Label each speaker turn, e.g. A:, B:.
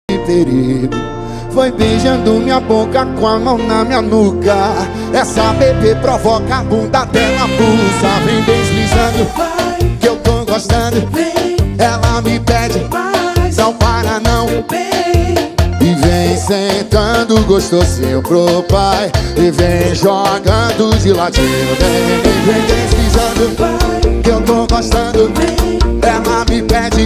A: perigo. Foi beijando minha boca com a mão na minha nuca. Essa bebê provoca a bunda dela pulsa. Vem deslizando, que eu tô gostando. Ela me pede, não para não. E vem sentando gostosinho pro pai. E vem jogando de ladinho. Vem deslizando, que eu tô gostando.